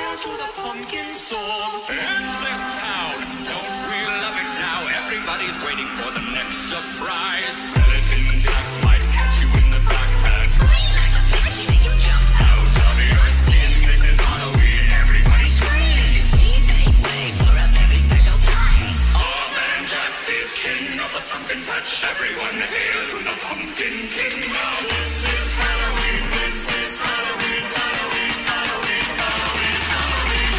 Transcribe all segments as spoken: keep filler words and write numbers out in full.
down to the pumpkin song. Endless town, don't we love it now? Everybody's waiting for the next surprise. Skeleton Jack might catch you in the back and scream like a banshee, make you jump out of your skin. This is Halloween, everybody scream. Please make way for a very special guy. Our man Jack is king of the pumpkin patch. Everyone hail to the pumpkin king. Now this is Halloween, this is Halloween, Halloween, Halloween, Halloween, Halloween.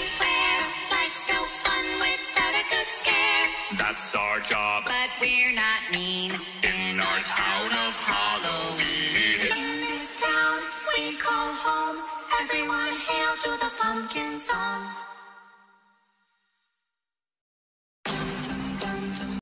That's our job. But we're not